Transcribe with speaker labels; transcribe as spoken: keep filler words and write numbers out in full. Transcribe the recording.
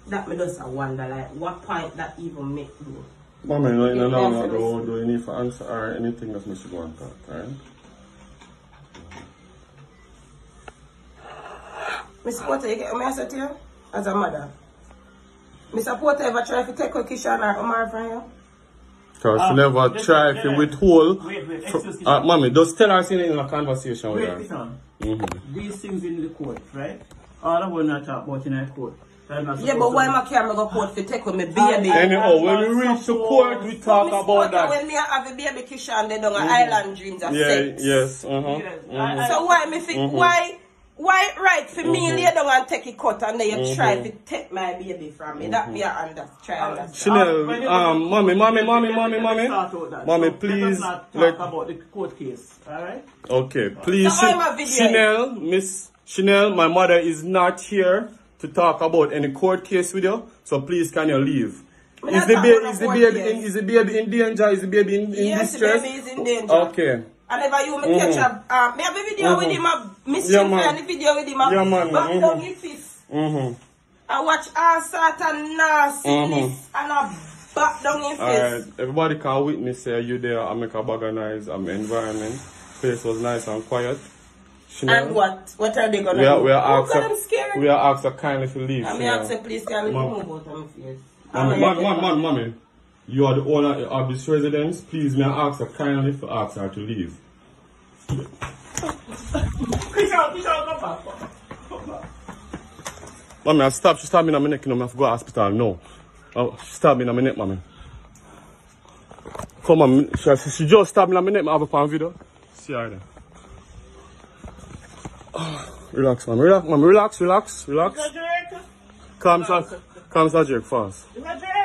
Speaker 1: that me just wonder, like, what point that even make do?
Speaker 2: Mommy, no, no, no, no, do, do you need to answer or anything that Mister want to talk, right?
Speaker 1: Mister Porter, you get what I said to you? As a mother. Mister Porter ever try to take a Kishan or Omar from you?
Speaker 2: Because she
Speaker 3: um,
Speaker 2: never try to withhold.
Speaker 3: Wait, wait, excuse me.
Speaker 2: Uh, mommy, just tell her in a conversation
Speaker 3: wait,
Speaker 2: with her.
Speaker 3: Mm-hmm. These things in the court, right? All of us not talk about in the court.
Speaker 1: Yeah, but why my camera go court for take with my baby?
Speaker 2: Anyhow, when we reach the court, we talk about that.
Speaker 1: When me have a baby Kishan, they don't have island dreams of
Speaker 2: yeah,
Speaker 1: sex.
Speaker 2: Yes, uh-huh.
Speaker 3: Yes.
Speaker 2: Mm-hmm.
Speaker 1: So why me think, mm-hmm. why, why right for me lay down and take a cut and then you mm-hmm. try to take my baby from me? Mm-hmm. That be a under, try uh, understand.
Speaker 2: Chanel, um, mommy, mommy, mommy, mommy, mommy, mommy, please.
Speaker 3: Let us not talk
Speaker 2: let...
Speaker 3: about the court case, alright?
Speaker 2: Okay, please,
Speaker 1: so
Speaker 2: Ch Chanel, Miss Chanel, my mother is not here to talk about any court case with you, so please can you leave? Is the, baby, is, the baby in, is the baby in danger? Is the baby in, in
Speaker 1: yes,
Speaker 2: distress?
Speaker 1: Yes, the baby is in danger.
Speaker 2: Okay.
Speaker 1: And if you me
Speaker 2: mm-hmm.
Speaker 1: catch up, uh, me have a video mm-hmm. with him, I miss
Speaker 2: yeah,
Speaker 1: him and the video with him, I
Speaker 2: yeah, man.
Speaker 1: back
Speaker 2: mm-hmm.
Speaker 1: down his fist.
Speaker 2: Mm-hmm.
Speaker 1: I watch all sort of nasty mm-hmm. and I back down his fist.
Speaker 2: Alright, everybody can witness uh, you there, I make a bag of noise, um, environment. Place was nice and quiet. Chanel.
Speaker 1: And what? What are they gonna
Speaker 2: we are,
Speaker 1: do?
Speaker 2: we are
Speaker 1: oh,
Speaker 2: asked
Speaker 1: God, I'm scared.
Speaker 2: We are asked a kindly to leave.
Speaker 1: I mean, ask her, please, can we move out of my face?
Speaker 2: Mommy, mommy, mommy, mommy, mommy, you are the owner of this residence. Please, may I ask her kindly to ask her to leave. Mommy, I stop. She stabbed me in my neck. You know, I have to go to the hospital. No. Oh, she stabbed me in my neck, mommy. Come on, she, she just stabbed me in my neck. I have a pan video. See her there. Relax, man. Relax, man. Relax, relax, relax. Calm, calm, calm, Jake, fast.